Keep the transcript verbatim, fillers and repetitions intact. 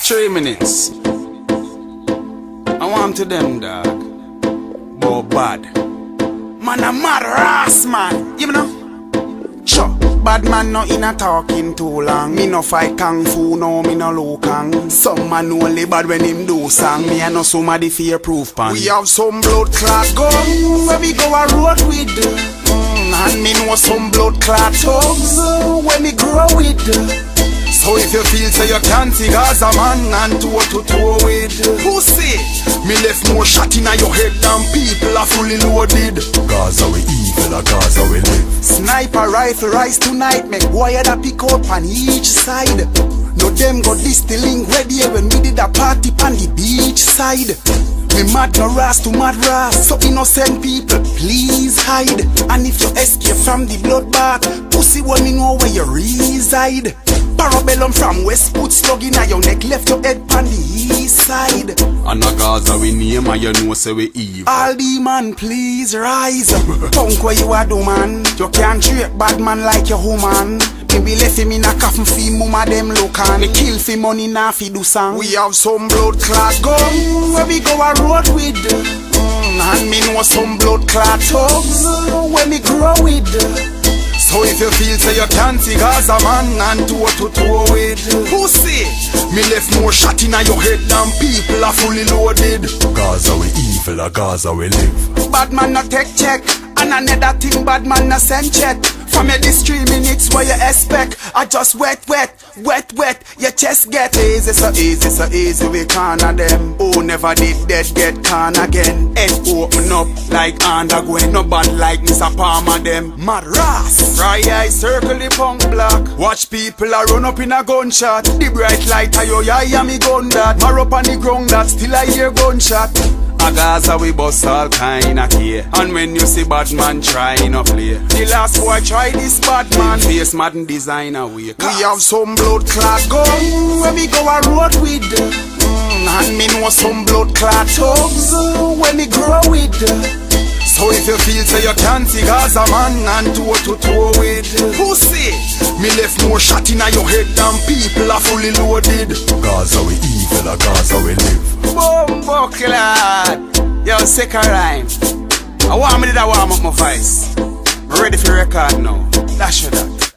Three minutes. I want to them, dog. But bad. Man, a mad ass, man. You know? Sure. Bad man no in a talking too long. Me no fight kung fu, no me no low kang. Some man only bad when him do song. Me I know somebody fear proof pan. We have some blood clot gun where we go a road with. Mm, and me know some blood clot thugs when me grow with. So if you feel say you can't see Gaza man and toe to toe with pussy, me left more shot in your head than people are fully loaded. Gaza we evil, a Gaza we live. Sniper rifle rise tonight, make wire that pick up on each side. No them got this link ready when we did a party on the beach side. Me mad no ras to mad ras, so innocent people please hide. And if you escape from the bloodbath, pussy want me know where you reside. Parabellum from West put slug in your neck, left your head on the east side. And a Gaza we name and you know say we evil. All the man please rise. Punk where you are do man. You can't treat bad man like your woman. Me be left him in a coffin fi mama them look on. Me kill fi money na fi do song. We have some blood clot gun where we go a road with. Mm, and me know some blood clot thugs where me grow with. So if you feel say you can't see Gaza man and toe to toe with pussy, me left more shot in your head than people are fully loaded. Gaza we evil, a Gaza we live. Bad man no take check, and another thing bad man no send check. From your this three minutes where you expect, I just wet, wet, wet, wet, your chest get easy, so easy, so easy, we corner them. Oh, never did dead get con again. Head open up like under Gwen, no bad like Mister Palmer them. Mad ras, right eye circle the punk block. Watch people a run up in a gunshot. The bright light of your eye and me gun that. Mar up on the ground that still I hear gunshot. A Gaza we bust all kind of care. And when you see bad man trying to play, the last boy try this bad man face modern designer way. We have some blood clot gun when we go a road with. Mm, and me know some blood clot thugs when me grow with. So if you feel say you can't see Gaza man and toe to toe with pussy, me left more shot in your head than people are fully loaded. Gaza we evil, a Gaza we live. Boom, buckler. Yo, sick a rhyme. I want me to warm up my voice. I'm ready for record now. Dash you that.